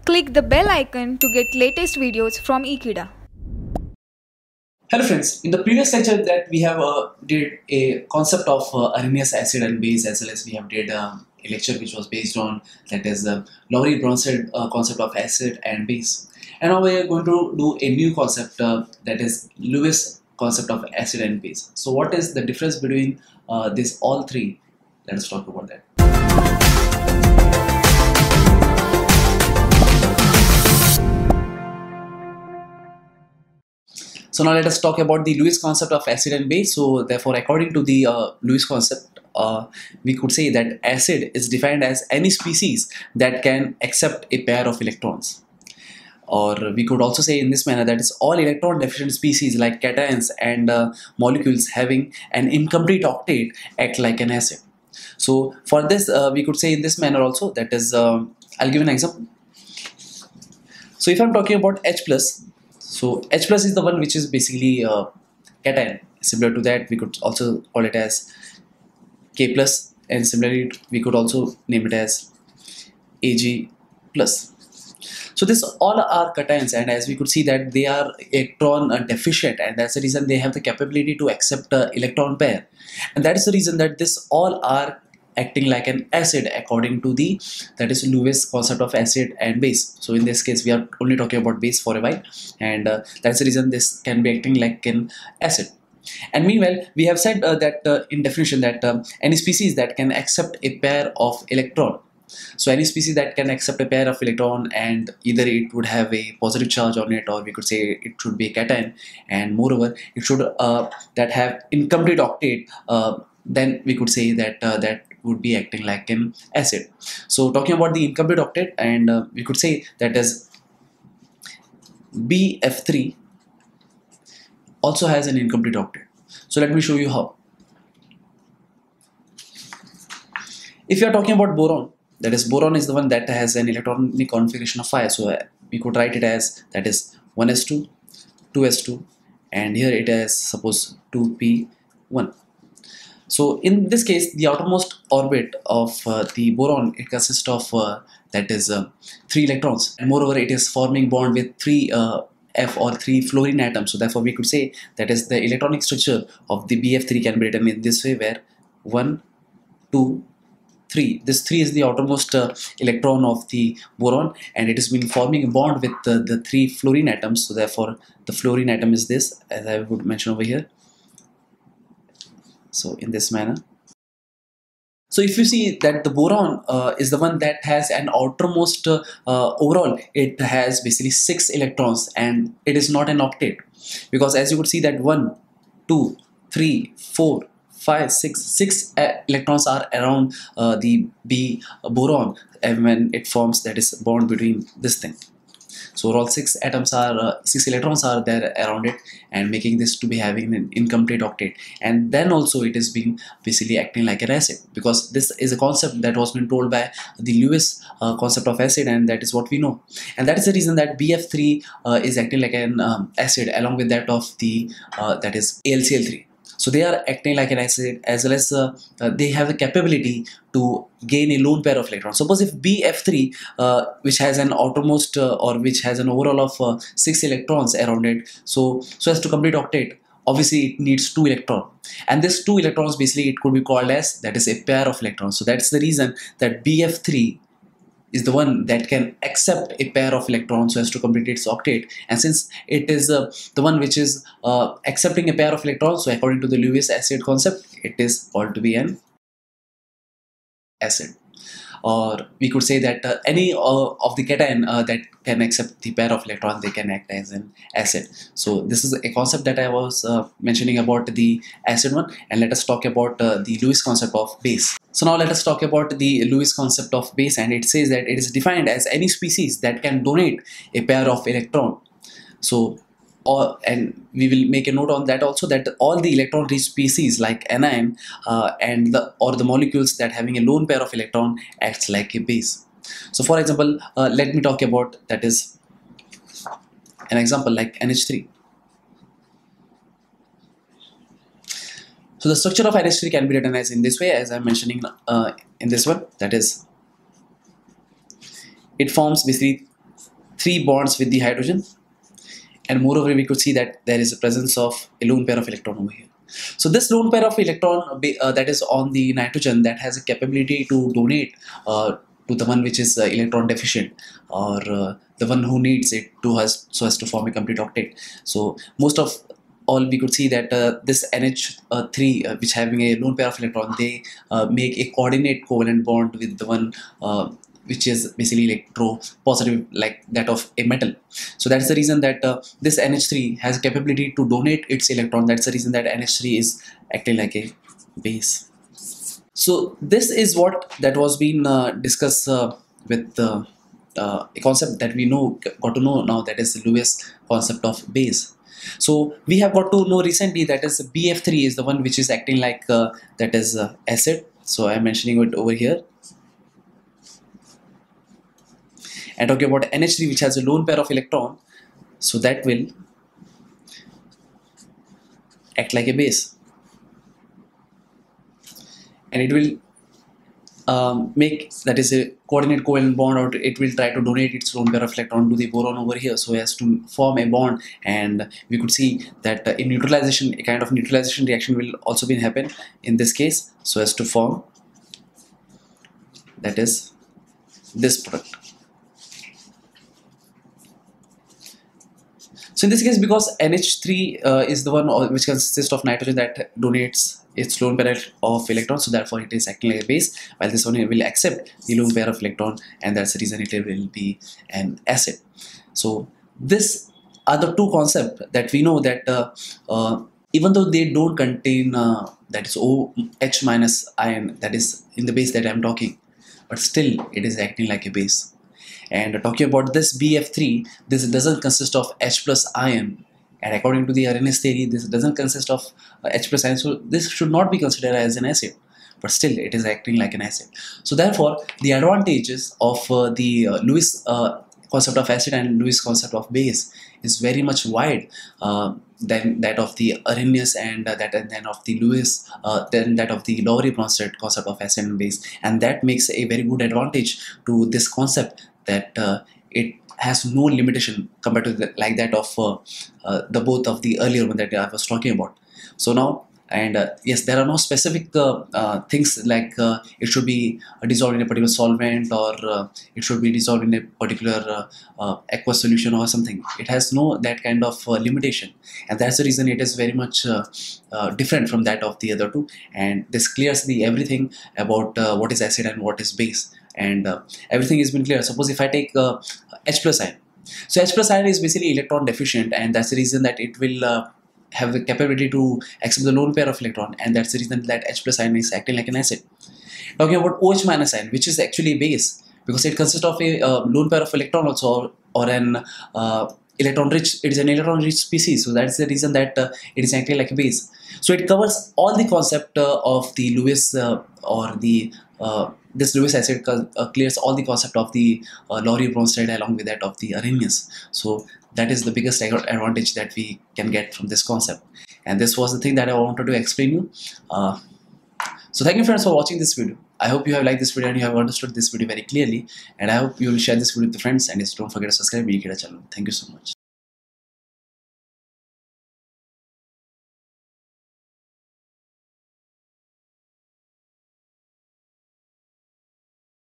Click the bell icon to get latest videos from Ekeeda. Hello friends, in the previous lecture that we have did a concept of areneous acid and base, as well as we have did a lecture which was based on, that is the Lowry-Bronsted concept of acid and base. And now we are going to do a new concept that is Lewis concept of acid and base. So what is the difference between these all three? Let us talk about that. So now let us talk about the Lewis concept of acid and base. So therefore, according to the Lewis concept, we could say that acid is defined as any species that can accept a pair of electrons. Or we could also say in this manner that is all electron deficient species like cations and molecules having an incomplete octet act like an acid. So for this, we could say in this manner also, that is, I'll give an example. So if I'm talking about H plus, so H plus is the one which is basically cation. Similar to that, we could also call it as K plus, and similarly we could also name it as Ag plus. So this all are cations, and as we could see that they are electron deficient, and that's the reason they have the capability to accept a electron pair, and that is the reason that this all are acting like an acid according to the, that is, Lewis concept of acid and base. So in this case we are only talking about base for a while, and that's the reason this can be acting like an acid. And meanwhile we have said that in definition that any species that can accept a pair of electron, so any species that can accept a pair of electron, and either it would have a positive charge on it, or we could say it should be a cation, and moreover it should that have incomplete octet, then we could say that that would be acting like an acid. So talking about the incomplete octet, and we could say that as BF3 also has an incomplete octet. So let me show you how. If you are talking about boron, that is, boron is the one that has an electronic configuration of 5. So we could write it as, that is, 1s2, 2s2, and here it is suppose 2p1. So in this case, the outermost orbit of the boron, it consists of that is 3 electrons, and moreover it is forming bond with 3 F or 3 fluorine atoms. So therefore we could say that is the electronic structure of the BF3 can be written in this way, where 1, 2, 3. This 3 is the outermost electron of the boron, and it has been forming a bond with the 3 fluorine atoms. So therefore the fluorine atom is this, as I would mention over here. So in this manner. So if you see that the boron is the one that has an outermost overall, it has basically 6 electrons, and it is not an octet, because as you could see that 1, 2, 3, 4, 5, 6 electrons are around the B boron, and when it forms, that is, bond between this thing. So overall 6 electrons are there around it, and making this to be having an incomplete octet. And then also it is being basically acting like an acid, because this is a concept that was been told by the Lewis concept of acid, and that is what we know. And that is the reason that BF3 is acting like an acid along with that of the that is AlCl3. So they are acting like an acid, as well as they have the capability to gain a lone pair of electrons. Suppose if BF3, which has an outermost or which has an overall of 6 electrons around it, so as to complete octet, obviously it needs 2 electrons, and this 2 electrons basically it could be called as, that is, a pair of electrons. So that's the reason that BF3 is the one that can accept a pair of electrons so as to complete its octet. And since it is the one which is accepting a pair of electrons, so according to the Lewis acid concept, it is called to be an acid. Or we could say that any of the cation that can accept the pair of electrons, they can act as an acid. So this is a concept that I was mentioning about the acid one, and let us talk about the Lewis concept of base. So now let us talk about the Lewis concept of base, and it says that it is defined as any species that can donate a pair of electron. So and we will make a note on that also, that all the electron rich species like anion and the molecules that having a lone pair of electron acts like a base. So for example, let me talk about, that is, an example like NH3. So the structure of NH3 can be written as in this way, as I am mentioning in this one, that is, it forms basically three bonds with the hydrogen, and moreover we could see that there is a presence of a lone pair of electron over here. So this lone pair of electron that is on the nitrogen, that has a capability to donate to the one which is electron deficient, or the one who needs it to us, so as to form a complete octet. So most of all we could see that this NH3 which having a lone pair of electron, they make a coordinate covalent bond with the one which is basically electropositive, like that of a metal. So that's the reason that this NH3 has capability to donate its electron. That's the reason that NH3 is acting like a base. So this is what that was being discussed with a concept that we got to know now, that is the Lewis concept of base. So we have got to know recently that is BF3 is the one which is acting like that is acid. So I am mentioning it over here. And talking about NH3 which has a lone pair of electron, so that will act like a base, and it will make, that is a coordinate covalent bond, or it will try to donate its lone pair of electron to the boron over here, so as to form a bond. And we could see that in neutralization, a kind of neutralization reaction will also be happen in this case, so as to form, that is, this product. So in this case, because NH3 is the one which consists of nitrogen that donates its lone pair of electrons, so therefore it is acting like a base, while this one will accept the lone pair of electron, and that's the reason it will be an acid. So this are the two concepts that we know that even though they don't contain that is OH minus ion, that is in the base that I'm talking, but still it is acting like a base. And talking about this BF3, this doesn't consist of H plus ion, and according to the Arrhenius theory, this doesn't consist of H plus ion, so this should not be considered as an acid, but still it is acting like an acid. So therefore the advantages of the Lewis concept of acid and Lewis concept of base is very much wide than that of the Arrhenius, and then of the Lewis, then that of the Lowry-Bronsted concept of acid and base, and that makes a very good advantage to this concept, that it has no limitation compared to like that of the both of the earlier one that I was talking about. So now, and yes, there are no specific things like it should be dissolved in a particular solvent, or it should be dissolved in a particular aqueous solution or something. It has no that kind of limitation, and that's the reason it is very much different from that of the other two. And this clears the everything about what is acid and what is base, and everything has been clear. Suppose if I take H plus ion, so H plus ion is basically electron deficient, and that's the reason that it will have the capability to accept the lone pair of electron, and that's the reason that H plus ion is acting like an acid. Talking about OH minus ion, which is actually a base, because it consists of a lone pair of electron also, or an electron rich, it is an electron rich species, so that's the reason that it is acting like a base. So it covers all the concept of the Lewis or the this Lewis acid clears all the concept of the Lowry-Bronsted along with that of the Arrhenius. So that is the biggest advantage that we can get from this concept, and this was the thing that I wanted to explain you. So thank you friends for watching this video. I hope you have liked this video and you have understood this video very clearly, and I hope you will share this video with the friends, and don't forget to subscribe to Ekeeda channel. Thank you so much.